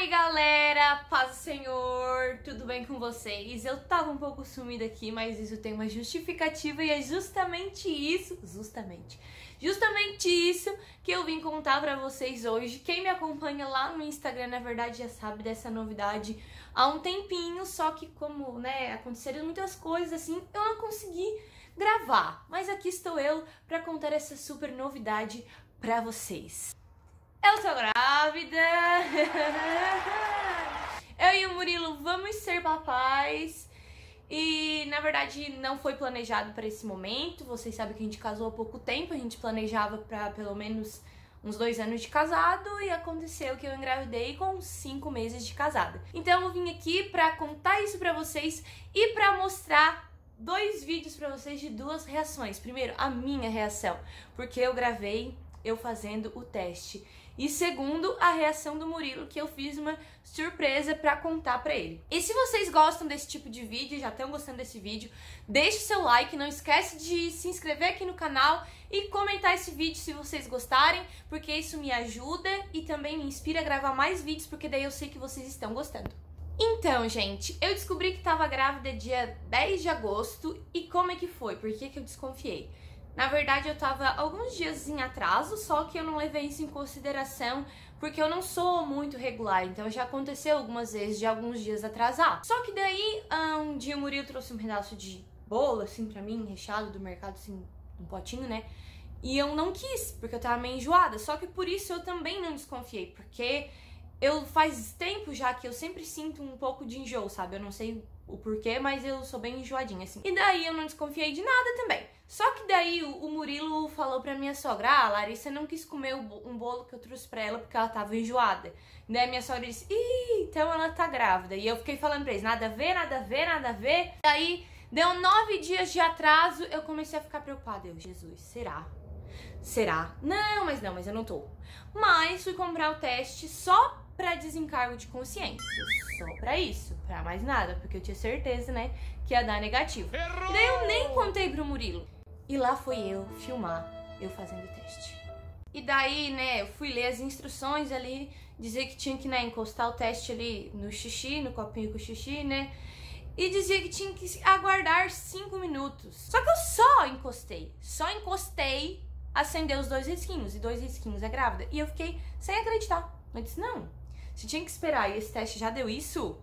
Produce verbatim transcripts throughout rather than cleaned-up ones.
Oi galera, paz do Senhor, tudo bem com vocês? Eu tava um pouco sumida aqui, mas isso tem uma justificativa e é justamente isso, justamente, justamente isso que eu vim contar pra vocês hoje. Quem me acompanha lá no Instagram, na verdade, já sabe dessa novidade há um tempinho, só que como, né, aconteceram muitas coisas assim, eu não consegui gravar. Mas aqui estou eu pra contar essa super novidade pra vocês. Eu tô grávida! Eu e o Murilo vamos ser papais. E na verdade não foi planejado para esse momento. Vocês sabem que a gente casou há pouco tempo. A gente planejava para pelo menos uns dois anos de casado. E aconteceu que eu engravidei com cinco meses de casada. Então eu vim aqui pra contar isso pra vocês e pra mostrar dois vídeos pra vocês de duas reações. Primeiro, a minha reação, porque eu gravei eu fazendo o teste. E segundo, a reação do Murilo, que eu fiz uma surpresa pra contar pra ele. E se vocês gostam desse tipo de vídeo, já estão gostando desse vídeo, deixe seu like, não esquece de se inscrever aqui no canal e comentar esse vídeo se vocês gostarem, porque isso me ajuda e também me inspira a gravar mais vídeos, porque daí eu sei que vocês estão gostando. Então, gente, eu descobri que tava grávida dia dez de agosto e como é que foi? Por que que eu desconfiei? Na verdade, eu tava alguns dias em atraso, só que eu não levei isso em consideração porque eu não sou muito regular, então já aconteceu algumas vezes de alguns dias atrasar. Só que daí, um dia o Murilo trouxe um pedaço de bolo, assim, pra mim, recheado do mercado, assim, um potinho, né? E eu não quis, porque eu tava meio enjoada, só que por isso eu também não desconfiei, porque eu faz tempo já que eu sempre sinto um pouco de enjoo, sabe? Eu não sei o porquê, mas eu sou bem enjoadinha, assim. E daí eu não desconfiei de nada também. Só que daí o, o Murilo falou pra minha sogra: ah, a Larissa não quis comer o, um bolo que eu trouxe pra ela porque ela tava enjoada. E daí a minha sogra disse: ih, então ela tá grávida. E eu fiquei falando pra eles: nada a ver, nada a ver, nada a ver. Daí deu nove dias de atraso, eu comecei a ficar preocupada. Eu, Jesus, será? Será? Não, mas não, mas eu não tô. Mas fui comprar o teste só pra desencargo de consciência, só pra isso, pra mais nada, porque eu tinha certeza, né, que ia dar negativo. Errou! E daí eu nem contei pro Murilo. E lá fui eu filmar, eu fazendo o teste. E daí, né, eu fui ler as instruções ali, dizer que tinha que, né, encostar o teste ali no xixi, no copinho com xixi, né, e dizia que tinha que aguardar cinco minutos. Só que eu só encostei, só encostei, acendeu os dois risquinhos, e dois risquinhos é grávida. E eu fiquei sem acreditar. Eu disse: não, se tinha que esperar e esse teste já deu isso,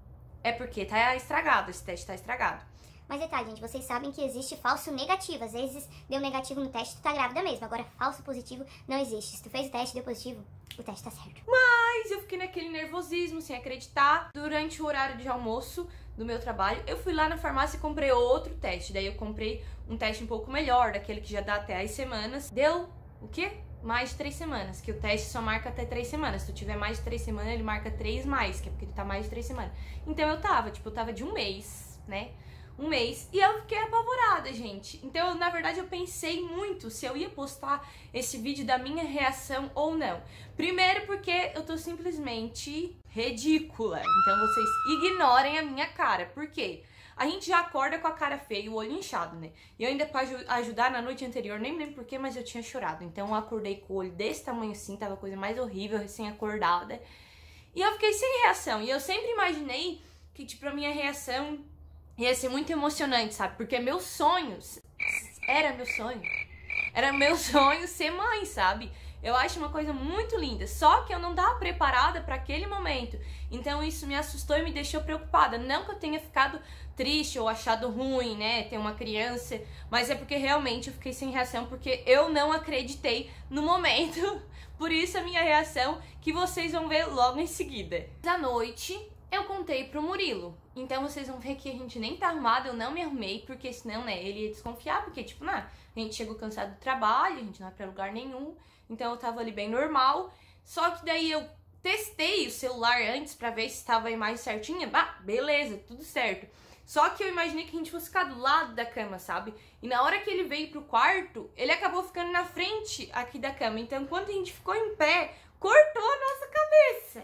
é porque tá estragado, esse teste tá estragado. Mas detalhe, gente, vocês sabem que existe falso negativo. Às vezes deu negativo no teste, tu tá grávida mesmo. Agora, falso positivo não existe. Se tu fez o teste e deu positivo, o teste tá certo. Mas eu fiquei naquele nervosismo, sem acreditar. Durante o horário de almoço do meu trabalho, eu fui lá na farmácia e comprei outro teste. Daí eu comprei um teste um pouco melhor, daquele que já dá até as semanas. Deu o quê? Mais de três semanas, que o teste só marca até três semanas. Se tu tiver mais de três semanas, ele marca três mais, que é porque ele tá mais de três semanas. Então eu tava, tipo, eu tava de um mês, né? Um mês. E eu fiquei apavorada, gente. Então, na verdade, eu pensei muito se eu ia postar esse vídeo da minha reação ou não. Primeiro porque eu tô simplesmente ridícula. Então vocês ignorem a minha cara. Por quê? A gente já acorda com a cara feia e o olho inchado, né? E eu ainda pra ajudar na noite anterior, nem lembro porquê, mas eu tinha chorado. Então eu acordei com o olho desse tamanho assim, tava a coisa mais horrível, recém-acordada. E eu fiquei sem reação. E eu sempre imaginei que, tipo, a minha reação ia ser muito emocionante, sabe? Porque meus sonhos, era meu sonho, era meu sonho ser mãe, sabe? Eu acho uma coisa muito linda, só que eu não tava preparada para aquele momento. Então isso me assustou e me deixou preocupada. Não que eu tenha ficado triste ou achado ruim, né, ter uma criança, mas é porque realmente eu fiquei sem reação, porque eu não acreditei no momento. Por isso a minha reação, que vocês vão ver logo em seguida. À noite, eu contei pro Murilo. Então vocês vão ver que a gente nem tá arrumada, eu não me arrumei, porque senão, né, ele ia desconfiar, porque, tipo, né, a gente chegou cansado do trabalho, a gente não vai pra lugar nenhum, então eu tava ali bem normal. Só que daí eu testei o celular antes pra ver se tava a imagem certinha, bah, beleza, tudo certo. Só que eu imaginei que a gente fosse ficar do lado da cama, sabe? E na hora que ele veio pro quarto, ele acabou ficando na frente aqui da cama, então quando a gente ficou em pé, cortou a nossa cabeça.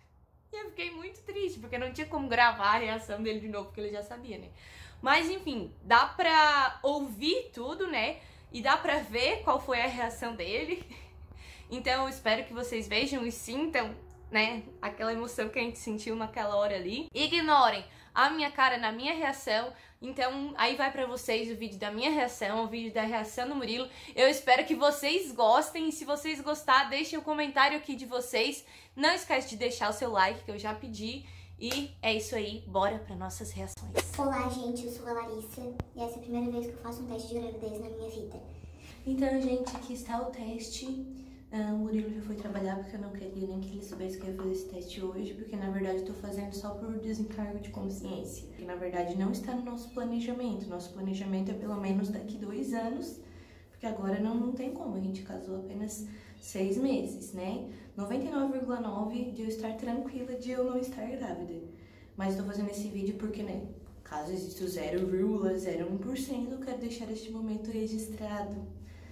E eu fiquei muito triste, porque não tinha como gravar a reação dele de novo, porque ele já sabia, né? Mas enfim, dá pra ouvir tudo, né? E dá pra ver qual foi a reação dele. Então eu espero que vocês vejam e sintam né? Aquela emoção que a gente sentiu naquela hora ali. Ignorem a minha cara na minha reação. Então, aí vai pra vocês o vídeo da minha reação, o vídeo da reação do Murilo. Eu espero que vocês gostem. E se vocês gostar, deixem o comentário aqui de vocês. Não esquece de deixar o seu like, que eu já pedi. E é isso aí, bora para nossas reações. Olá, gente, eu sou a Larissa e essa é a primeira vez que eu faço um teste de gravidez na minha vida. Então, gente, aqui está o teste. Uh, o Murilo já foi trabalhar porque eu não queria nem que ele soubesse que eu ia fazer esse teste hoje, porque na verdade eu tô fazendo só por desencargo de consciência. Que na verdade não está no nosso planejamento. Nosso planejamento é pelo menos daqui dois anos, porque agora não, não tem como, a gente casou apenas seis meses, né? noventa e nove vírgula nove por cento de eu estar tranquila de eu não estar grávida. Mas tô fazendo esse vídeo porque, né, caso exista o zero vírgula zero um por cento, eu quero deixar este momento registrado.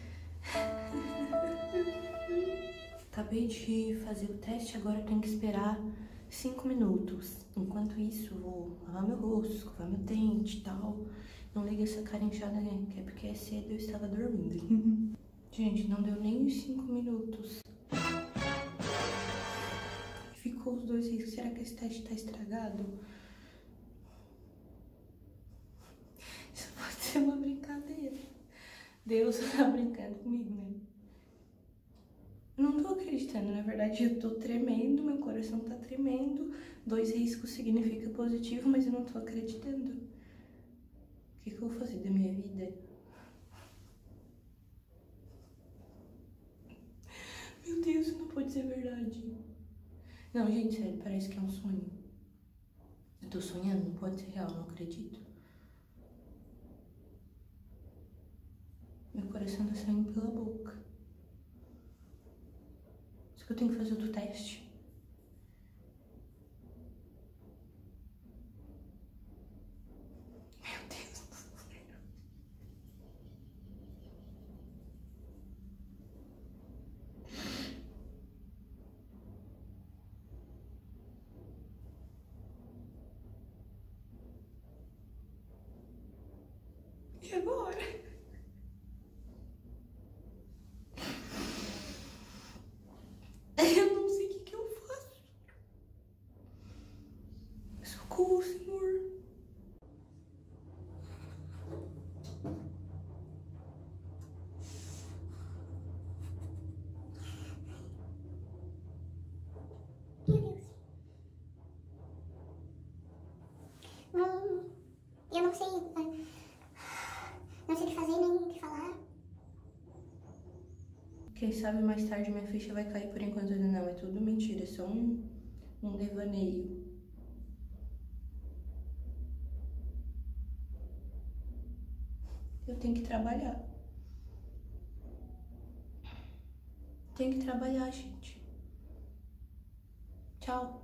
Acabei de fazer o teste, agora eu tenho que esperar cinco minutos. Enquanto isso, eu vou lavar meu rosto, escovar meu dente e tal. Não liga essa cara inchada, né? Que é porque é cedo e eu estava dormindo. Gente, não deu nem os cinco minutos. Ficou os dois riscos. Será que esse teste tá estragado? Isso pode ser uma brincadeira. Deus tá brincando comigo, né? Não tô acreditando, na verdade eu tô tremendo, meu coração tá tremendo. Dois riscos significa positivo, mas eu não tô acreditando. O que que eu vou fazer da minha vida? Meu Deus, isso não pode ser verdade. Não, gente, sério, parece que é um sonho. Eu tô sonhando, não pode ser real, não acredito. Meu coração tá saindo pela boca. Só que eu tenho que fazer outro teste. Meu Deus do céu. E agora? Eu não sei o que, que eu faço. Socorro, Senhor. Meu Deus. Não, eu não sei. Não sei o que fazer nem o que falar. Quem sabe mais tarde minha ficha vai cair, por enquanto ainda não. É tudo mentira, é só um, um devaneio. Eu tenho que trabalhar. Tenho que trabalhar, gente. Tchau.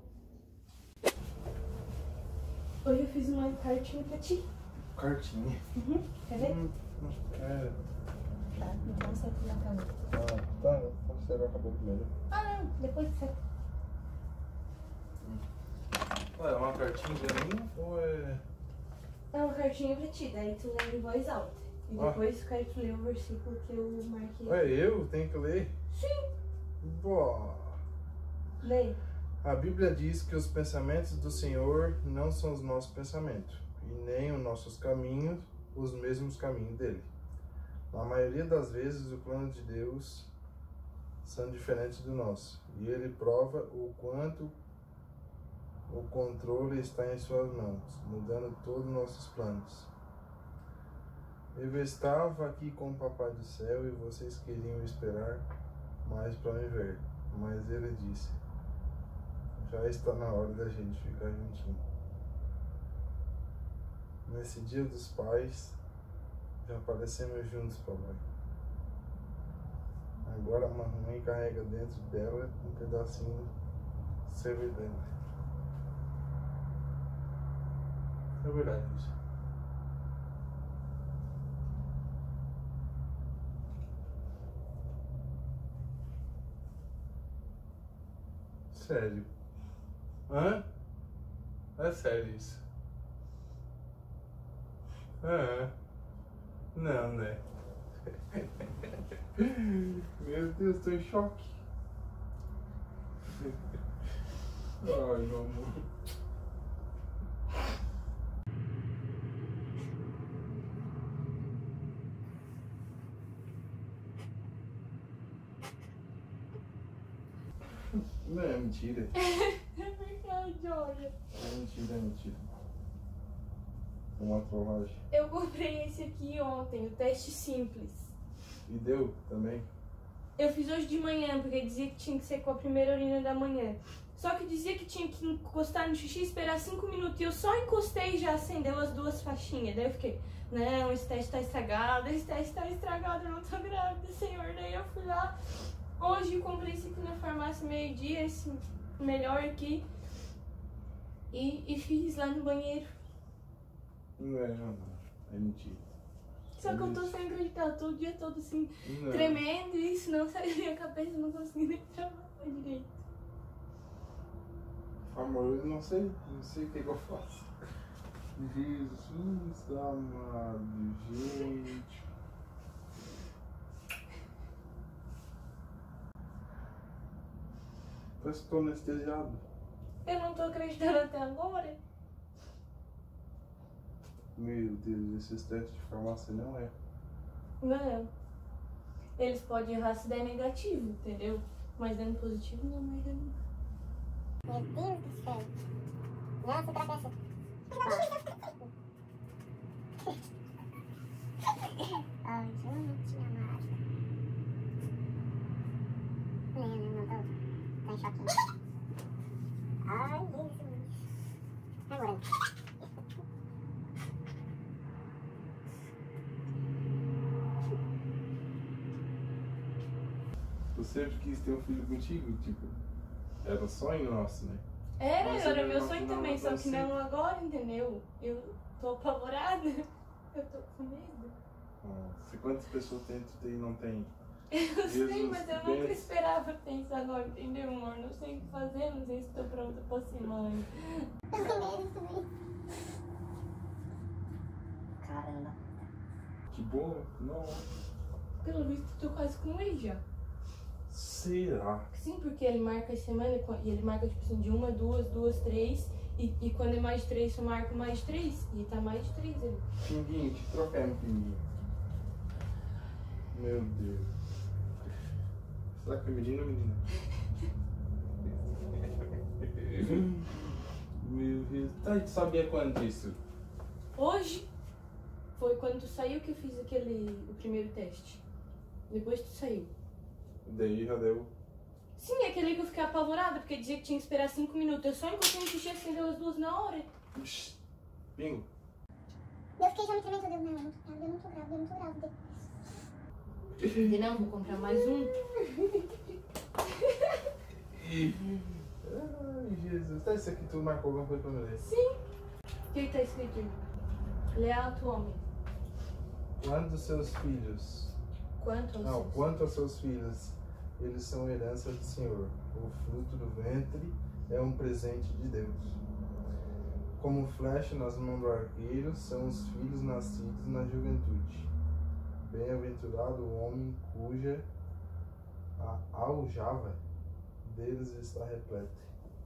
Hoje eu fiz uma cartinha pra ti. Cartinha? Uhum. Quer ver? Hum, não quero. Tá, então você aqui na cama. Ah, tá. Pode ser, acabou primeiro. Ah, não. Depois você. Ué, é uma cartinha pra mim ou é... É uma cartinha pra ti, daí tu lê em voz alta. E Ah. depois eu quero que tu lê o versículo que eu marquei. Ué, eu tenho que ler? Sim. Boa. Lê. A Bíblia diz que os pensamentos do Senhor não são os nossos pensamentos, e nem os nossos caminhos os mesmos caminhos dele. Na maioria das vezes, o plano de Deus são diferentes do nosso, e ele prova o quanto o controle está em suas mãos, mudando todos os nossos planos. Eu estava aqui com o Papai do Céu e vocês queriam esperar mais para me ver, mas ele disse: já está na hora da gente ficar juntinho. Nesse dia dos pais, já aparecemos juntos, papai. Agora a mamãe carrega dentro dela um pedacinho de ser verdade. É verdade isso. Sério. Hã? É sério isso. Ah, não, né? Meu Deus, tô em choque. Ai, meu amor. Não é mentira. É verdade, olha. É mentira, é mentira. Uma trollagem. Eu comprei esse aqui ontem, o teste simples. E deu também? Eu fiz hoje de manhã, porque dizia que tinha que ser com a primeira urina da manhã. Só que dizia que tinha que encostar no xixi e esperar cinco minutos. E eu só encostei e já acendeu as duas faixinhas. Daí eu fiquei, não, esse teste tá estragado, esse teste tá estragado, eu não tô grávida, senhor. Daí eu fui lá. Hoje eu comprei esse aqui na farmácia meio-dia, esse melhor aqui. E, e fiz lá no banheiro. Não é, não, não. É mentira. Só que eu tô sem acreditar, tô o dia todo assim, Não. tremendo e isso não saiu da minha cabeça, eu não consegui nem trabalhar direito. Amor, eu não sei, não sei o que, que eu faço. Jesus amado, gente. Parece que tô anestesiado. Eu não tô acreditando até agora. Meu Deus, esses testes de farmácia não é. Não. Eles podem errar se der negativo, entendeu? Mas dando positivo não merda não. Meu Deus do céu. Nossa, pra peça. Ai, gente amada. Não, não, não, tô, tô em choque. Ai, Jesus. Agora. Eu sempre quis ter um filho contigo, tipo, era um sonho nosso, né? Era, Nossa, era meu não, sonho não, também, não só que sei. não agora, entendeu? Eu tô apavorada. Eu tô com medo. Nossa, quantas pessoas tentam ter e não tem? Eu sei, Jesus, mas eu pensa. nunca esperava ter isso agora, entendeu, amor? Não sei o que fazer, não sei se tô pronta pra ser mãe. Caramba. Que bom, não. Pelo visto, tô quase com ele já. Será? Sim, porque ele marca as semanas e ele marca tipo assim, de uma, duas, duas, três. E, e quando é mais de três, eu marco mais de três. E tá mais de três ali. Pinguinho, te trocar no pinguinho. Meu Deus. Será que é menino ou menina? Meu Deus. Tá, tu sabia quando disso? Hoje foi quando tu saiu que eu fiz aquele, o primeiro teste. Depois tu saiu. Daí já deu. Sim, aquele que eu fiquei apavorada, porque dizia que tinha que esperar cinco minutos. Eu só encostei no xixi e acendeu as duas na hora. Ixi, bingo. Eu fiquei já me tremendo, eu não, eu não tô grávida, eu não tô grávida. E não, vou comprar mais um. Ai, Jesus. Tá, isso aqui tu marcou alguma coisa pra me ler? Sim. O que que tá escrito aí? Leal tu homem. Quanto aos seus filhos? Quanto aos Não, seus? quanto aos seus filhos, eles são herança do Senhor. O fruto do ventre é um presente de Deus. Como flecha nas mãos do arqueiro, são os filhos nascidos na juventude. Bem-aventurado o homem cuja a aljava deles está repleta.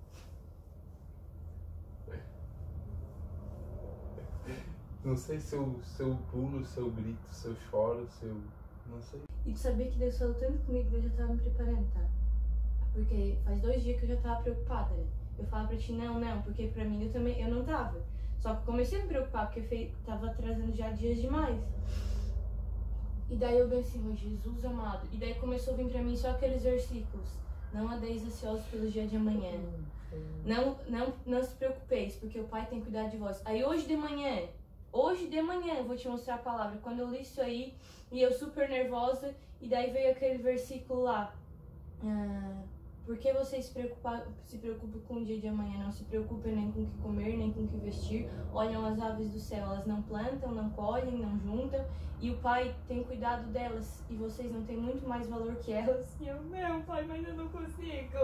Não sei se eu, se eu pulo, se eu grito, se eu choro, se eu... não sei. E tu sabia que Deus falou tanto comigo que eu já tava me preparando, tá? Porque faz dois dias que eu já tava preocupada, né? Eu falava pra ti, não, não, porque pra mim eu também, eu não tava. Só que eu comecei a me preocupar, porque fei, tava atrasando já dias demais. E daí eu pensei, oh, Jesus amado. E daí começou a vir pra mim só aqueles versículos. Não andeis ansiosos pelo dia de amanhã. Não, não, não se preocupeis, porque o Pai tem cuidado de vós. Aí hoje de manhã, hoje de manhã eu vou te mostrar a palavra. Quando eu li isso aí, e eu super nervosa, e daí veio aquele versículo lá. Ah, por que vocês se preocupam, se preocupam com o dia de amanhã? Não se preocupem nem com o que comer, nem com o que vestir. Olham as aves do céu, elas não plantam, não colhem, não juntam. E o Pai tem cuidado delas. E vocês não têm muito mais valor que elas. E eu, não, Pai, mas eu não consigo.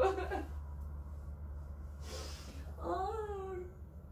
Ai.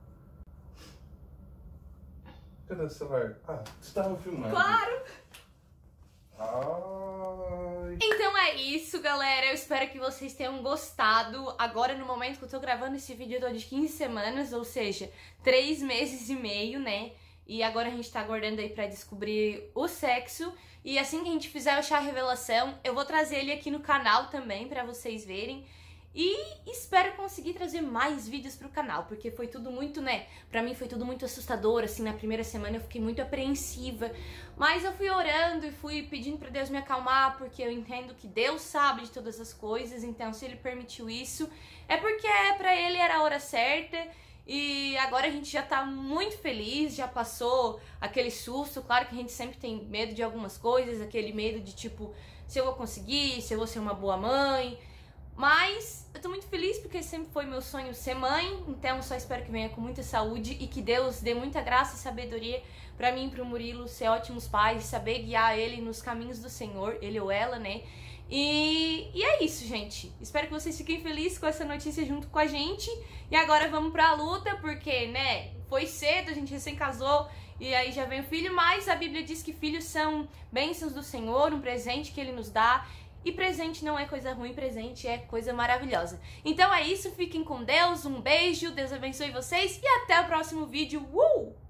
Cadê o celular? Ah, tu estava filmando. Claro! Ai. Então é isso. isso, galera. Eu espero que vocês tenham gostado. Agora, no momento que eu tô gravando esse vídeo, eu tô de quinze semanas, ou seja, três meses e meio, né? E agora a gente tá aguardando aí pra descobrir o sexo. E assim que a gente fizer o chá revelação, eu vou trazer ele aqui no canal também pra vocês verem. E espero conseguir trazer mais vídeos pro canal, porque foi tudo muito, né, pra mim foi tudo muito assustador, assim, na primeira semana eu fiquei muito apreensiva, mas eu fui orando e fui pedindo pra Deus me acalmar, porque eu entendo que Deus sabe de todas as coisas, então se Ele permitiu isso, é porque é pra Ele era a hora certa, e agora a gente já tá muito feliz, já passou aquele susto, claro que a gente sempre tem medo de algumas coisas, aquele medo de tipo, se eu vou conseguir, se eu vou ser uma boa mãe. Mas eu tô muito feliz porque sempre foi meu sonho ser mãe, então só espero que venha com muita saúde e que Deus dê muita graça e sabedoria pra mim e pro Murilo ser ótimos pais, saber guiar ele nos caminhos do Senhor, ele ou ela, né? E, e é isso, gente. Espero que vocês fiquem felizes com essa notícia junto com a gente. E agora vamos pra luta, porque, né, foi cedo, a gente recém casou e aí já vem o filho, mas a Bíblia diz que filhos são bênçãos do Senhor, um presente que Ele nos dá. E presente não é coisa ruim, presente é coisa maravilhosa. Então é isso, fiquem com Deus, um beijo, Deus abençoe vocês e até o próximo vídeo. Uh!